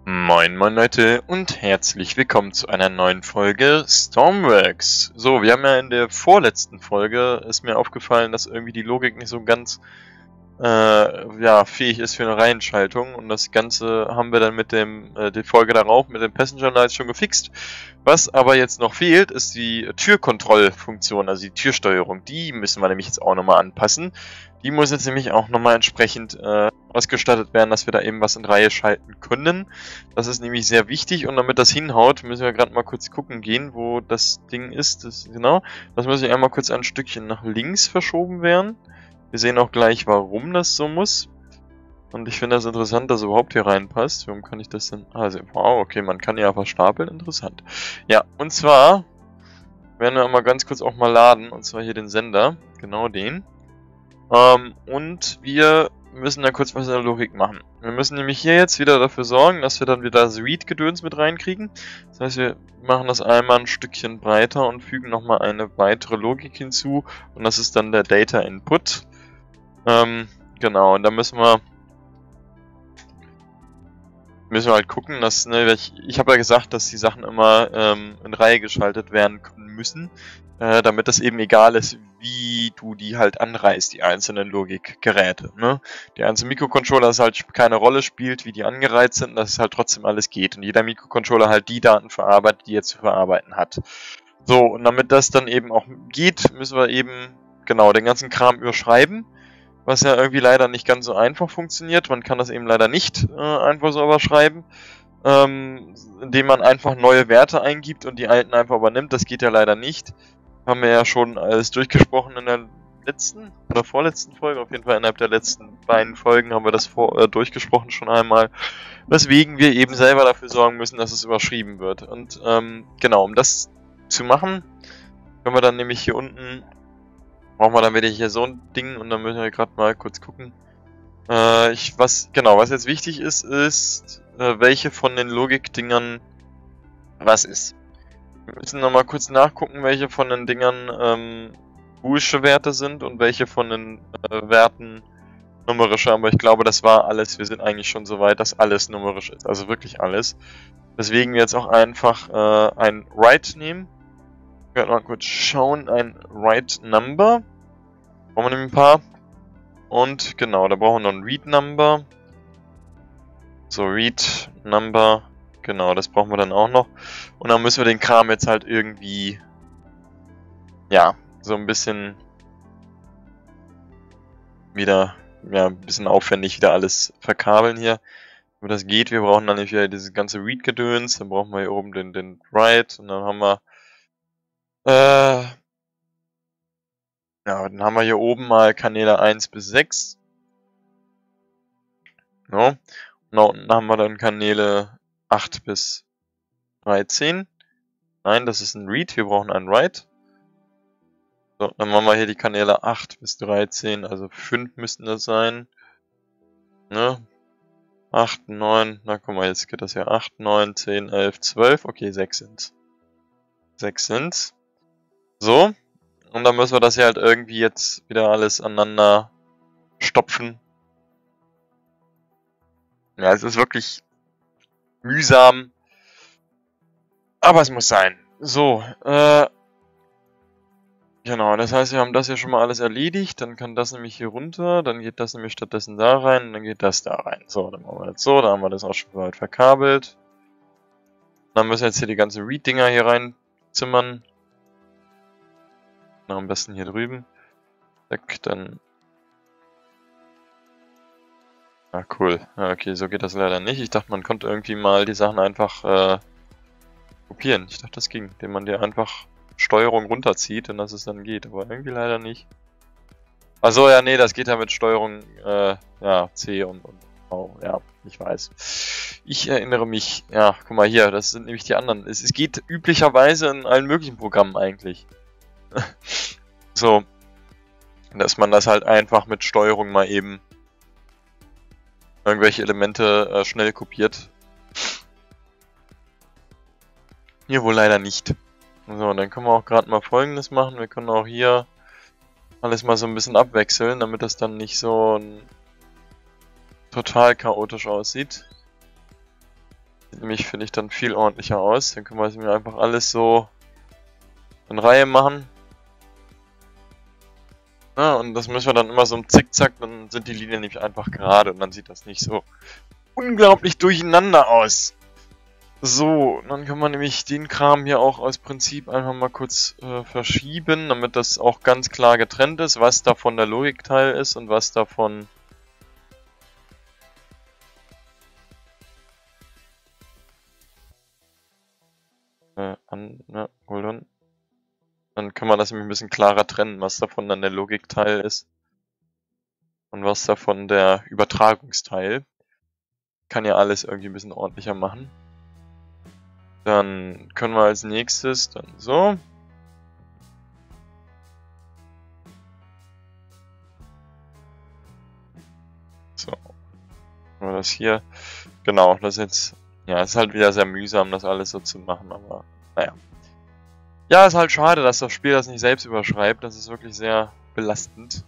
Moin moin Leute und herzlich willkommen zu einer neuen Folge Stormworks. So, wir haben ja in der vorletzten Folge, ist mir aufgefallen, dass irgendwie die Logik nicht so ganz fähig ist für eine Reihenschaltung, und das Ganze haben wir dann mit die Folge darauf mit den Passenger Lights schon gefixt. Was aber jetzt noch fehlt, ist die Türkontrollfunktion, also die Türsteuerung. Die müssen wir nämlich jetzt auch nochmal anpassen. Die muss jetzt nämlich auch nochmal entsprechend ausgestattet werden, dass wir da eben was in Reihe schalten können. Das ist nämlich sehr wichtig, und damit das hinhaut, müssen wir gerade mal kurz gucken gehen, wo das Ding ist. Das muss ich einmal kurz ein Stückchen nach links verschoben werden. Wir sehen auch gleich, warum das so muss. Und ich finde das interessant, dass es überhaupt hier reinpasst. Warum kann ich das denn... Also, wow, okay, man kann ja einfach stapeln. Interessant. Ja, und zwar werden wir mal ganz kurz auch mal laden. Und zwar hier den Sender. Genau den. Und wir müssen da kurz was in der Logik machen. Wir müssen nämlich hier jetzt wieder dafür sorgen, dass wir dann wieder das Read-Gedöns mit reinkriegen. Das heißt, wir machen das einmal ein Stückchen breiter und fügen nochmal eine weitere Logik hinzu. Und das ist dann der Data Input. Genau, und da müssen wir halt gucken, dass, ich habe ja gesagt, dass die Sachen immer in Reihe geschaltet werden müssen, damit es eben egal ist, wie du die halt anreißt, die einzelnen Logikgeräte. Ne? Die einzelnen Mikrocontroller, dass halt keine Rolle spielt, wie die angereiht sind, dass es halt trotzdem alles geht. Und jeder Mikrocontroller halt die Daten verarbeitet, die er zu verarbeiten hat. So, und damit das dann eben auch geht, müssen wir eben, genau, den ganzen Kram überschreiben. Was ja irgendwie leider nicht ganz so einfach funktioniert. Man kann das eben leider nicht einfach so überschreiben, indem man einfach neue Werte eingibt und die alten einfach übernimmt. Das geht ja leider nicht. Haben wir ja schon alles durchgesprochen in der letzten oder vorletzten Folge. Auf jeden Fall innerhalb der letzten beiden Folgen haben wir das durchgesprochen schon einmal. Weswegen wir eben selber dafür sorgen müssen, dass es überschrieben wird. Und genau, um das zu machen, können wir dann nämlich hier unten... Brauchen wir dann wieder hier so ein Ding, und dann müssen wir gerade mal kurz gucken. Was jetzt wichtig ist, welche von den Logikdingern was ist. Wir müssen nochmal kurz nachgucken, welche von den Dingern boolische Werte sind und welche von den Werten numerische. Aber ich glaube, das war alles. Wir sind eigentlich schon so weit, dass alles numerisch ist. Also wirklich alles. Deswegen wir jetzt auch einfach ein Write nehmen. Wir werden mal kurz schauen, ein Write Number. Brauchen wir nämlich ein paar. Und genau, da brauchen wir noch ein Read Number. So, Read Number. Genau, das brauchen wir dann auch noch. Und dann müssen wir den Kram jetzt halt irgendwie, ja, so ein bisschen wieder, ja, ein bisschen aufwendig wieder alles verkabeln hier. Wenn das geht, wir brauchen dann nicht wieder dieses ganze Read-Gedöns. Dann brauchen wir hier oben den Write, und dann haben wir dann haben wir hier oben mal Kanäle 1 bis 6. Ja. Und da unten haben wir dann Kanäle 8 bis 13. Nein, das ist ein Read, wir brauchen einen Write. So, dann machen wir hier die Kanäle 8 bis 13, also 5 müssten das sein. Ne? 8, 9, na guck mal, jetzt geht das ja 8, 9, 10, 11, 12, okay, 6 sind's. 6 sind's. So. Und dann müssen wir das ja halt irgendwie jetzt wieder alles aneinander stopfen. Ja, es ist wirklich mühsam. Aber es muss sein. So, genau, das heißt, wir haben das hier schon mal alles erledigt. Dann kann das nämlich hier runter. Dann geht das nämlich stattdessen da rein. Und dann geht das da rein. So, dann machen wir jetzt so. Da haben wir das auch schon weit verkabelt. Dann müssen wir jetzt hier die ganzen Read-Dinger hier reinzimmern. Am besten hier drüben. Dann. Ah, cool. Okay, so geht das leider nicht. Ich dachte, man konnte irgendwie mal die Sachen einfach kopieren. Ich dachte, das ging, indem man dir einfach Steuerung runterzieht und dass es dann geht. Aber irgendwie leider nicht. Achso, ja, nee, das geht ja mit Steuerung C und V. Ja, ich weiß. Ich erinnere mich. Ja, guck mal hier, das sind nämlich die anderen. Es geht üblicherweise in allen möglichen Programmen eigentlich. So, dass man das halt einfach mit Steuerung mal eben irgendwelche Elemente schnell kopiert. Hier wohl leider nicht. So, dann können wir auch gerade mal Folgendes machen. Wir können auch hier alles mal so ein bisschen abwechseln, damit das dann nicht so total chaotisch aussieht. Sieht nämlich, finde ich, dann viel ordentlicher aus. Dann können wir mir einfach alles so in Reihe machen. Ja, und das müssen wir dann immer so im Zickzack, dann sind die Linien nämlich einfach gerade und dann sieht das nicht so unglaublich durcheinander aus. So, dann kann man nämlich den Kram hier auch aus Prinzip einfach mal kurz verschieben, damit das auch ganz klar getrennt ist, was davon der Logikteil ist und was davon hold on. Dann kann man das nämlich ein bisschen klarer trennen, was davon dann der Logikteil ist und was davon der Übertragungsteil. Kann ja alles irgendwie ein bisschen ordentlicher machen. Dann können wir als nächstes dann so. So. Nur das hier. Genau, das jetzt. Ja, ist halt wieder sehr mühsam, das alles so zu machen, aber naja. Ja, ist halt schade, dass das Spiel das nicht selbst überschreibt. Das ist wirklich sehr belastend.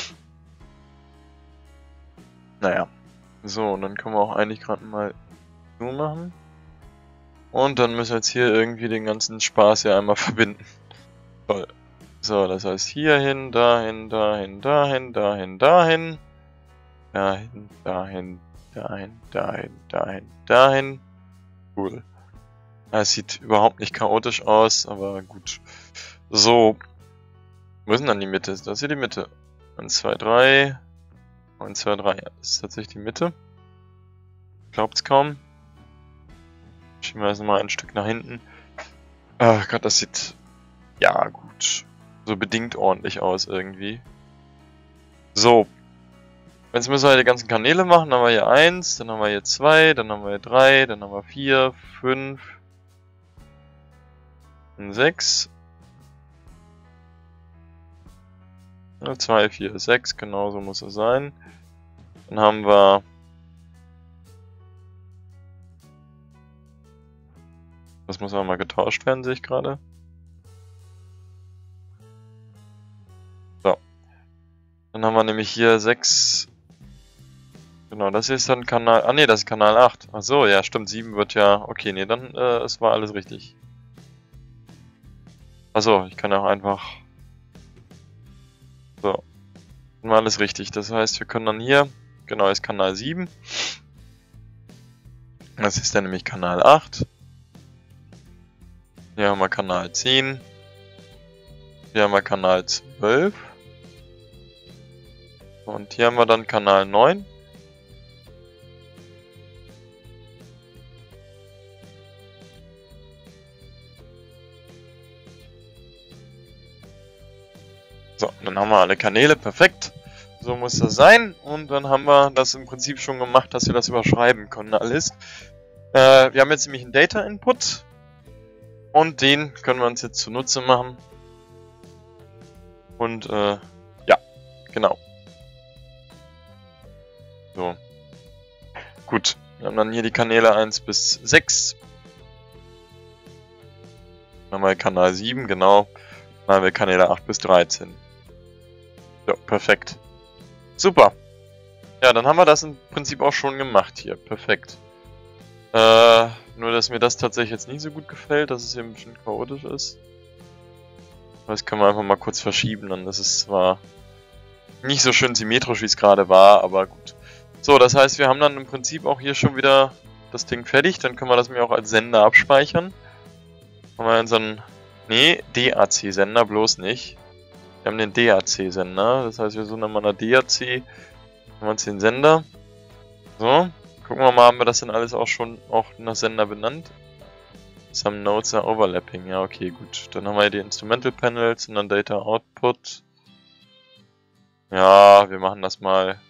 Naja. So, und dann können wir auch eigentlich gerade mal so machen. Und dann müssen wir jetzt hier irgendwie den ganzen Spaß ja einmal verbinden. Toll. So, das heißt hierhin, dahin, dahin, dahin, dahin, dahin. Dahin, dahin, dahin, dahin, dahin, dahin. Cool. Es sieht überhaupt nicht chaotisch aus, aber gut. So. Wo ist denn dann die Mitte? Das ist hier die Mitte. 1, 2, 3. 1, 2, 3. Ja, das ist tatsächlich die Mitte. Glaubt's kaum. Schieben wir das mal ein Stück nach hinten. Ach Gott, das sieht... Ja, gut. So bedingt ordentlich aus irgendwie. So. Jetzt müssen wir die ganzen Kanäle machen. Dann haben wir hier 1, dann haben wir hier 2, dann haben wir hier 3, dann haben wir 4, 5 und 6. 2, 4, 6, genau so muss es sein. Dann haben wir... Das muss aber mal getauscht werden, sehe ich gerade. So. Dann haben wir nämlich hier 6... Genau, das hier ist dann Kanal... Ah ne, das ist Kanal 8. Ach so, ja stimmt, 7 wird ja... Okay, ne, dann es war alles richtig. Achso, ich kann auch einfach... So. Dann war alles richtig. Das heißt, wir können dann hier... Genau, ist Kanal 7. Das ist dann nämlich Kanal 8. Hier haben wir Kanal 10. Hier haben wir Kanal 12. Und hier haben wir dann Kanal 9. So, dann haben wir alle Kanäle, perfekt. So muss das sein. Und dann haben wir das im Prinzip schon gemacht, dass wir das überschreiben können alles. Wir haben jetzt nämlich einen Data Input. Und den können wir uns jetzt zunutze machen. Und ja, genau. So. Gut, wir haben dann hier die Kanäle 1 bis 6. Dann haben wir Kanal 7, genau. Dann haben wir Kanäle 8 bis 13. So, perfekt. Super. Ja, dann haben wir das im Prinzip auch schon gemacht hier. Perfekt. Nur, dass mir das tatsächlich jetzt nicht so gut gefällt, dass es hier ein bisschen chaotisch ist. Das können wir einfach mal kurz verschieben, dann ist es zwar nicht so schön symmetrisch, wie es gerade war, aber gut. So, das heißt, wir haben dann im Prinzip auch hier schon wieder das Ding fertig. Dann können wir das mir auch als Sender abspeichern. Haben wir unseren... Nee, DAC-Sender, bloß nicht. Wir haben den DAC-Sender, das heißt, wir suchen dann mal nach DAC, haben wir uns den Sender. So, gucken wir mal, haben wir das denn alles auch schon nach Sender benannt? Some nodes are overlapping, ja okay, gut. Dann haben wir die Instrumental Panels und dann Data Output. Ja, wir machen das mal.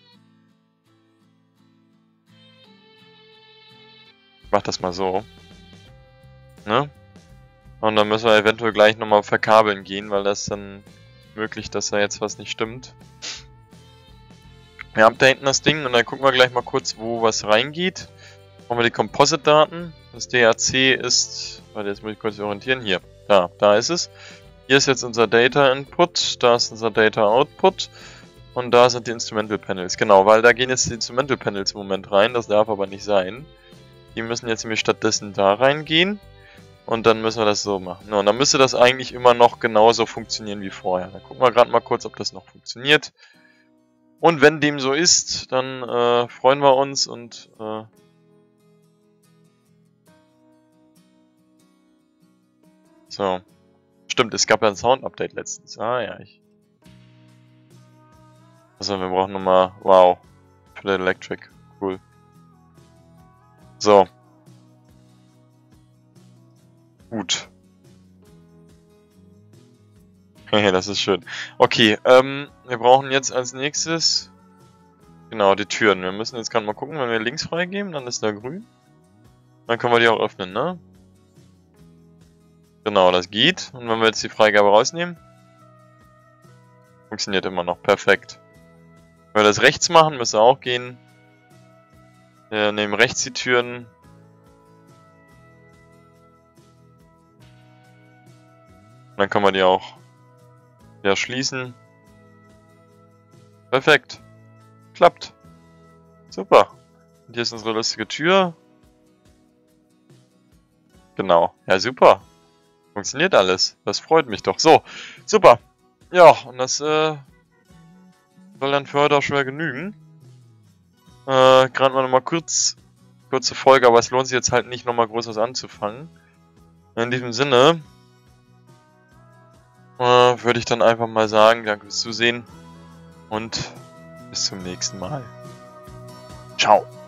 Ich mach das mal so. Ne? Und dann müssen wir eventuell gleich nochmal verkabeln gehen, weil das dann möglich, dass da jetzt was nicht stimmt. Wir updaten das Ding und dann gucken wir gleich mal kurz, wo was reingeht. Machen wir die Composite-Daten. Das DAC ist... Warte, jetzt muss ich kurz orientieren. Hier, da ist es. Hier ist jetzt unser Data Input, da ist unser Data Output und da sind die Instrumental Panels. Genau, weil da gehen jetzt die Instrumental Panels im Moment rein, das darf aber nicht sein. Die müssen jetzt nämlich stattdessen da reingehen. Und dann müssen wir das so machen. Ja, und dann müsste das eigentlich immer noch genauso funktionieren wie vorher. Dann gucken wir gerade mal kurz, ob das noch funktioniert. Und wenn dem so ist, dann freuen wir uns und so. Stimmt, es gab ja ein Sound-Update letztens. Ah ja, Also wir brauchen nochmal... Wow. Für den Electric. Cool. So. Gut. Das ist schön. Okay, wir brauchen jetzt als nächstes... Genau, die Türen. Wir müssen jetzt gerade mal gucken, wenn wir links freigeben, dann ist da grün. Dann können wir die auch öffnen, ne? Genau, das geht. Und wenn wir jetzt die Freigabe rausnehmen... Funktioniert immer noch. Perfekt. Wenn wir das rechts machen, müsste auch gehen. Wir nehmen rechts die Türen. Dann können wir die auch wieder schließen. Perfekt. Klappt. Super. Und hier ist unsere lustige Tür. Genau. Ja, super. Funktioniert alles. Das freut mich doch. So, super. Ja, und das soll dann für heute auch schon mal genügen. Gerade mal nochmal kurze Folge, aber es lohnt sich jetzt halt nicht nochmal groß was anzufangen. In diesem Sinne würde ich dann einfach mal sagen, danke fürs Zusehen und bis zum nächsten Mal. Ciao.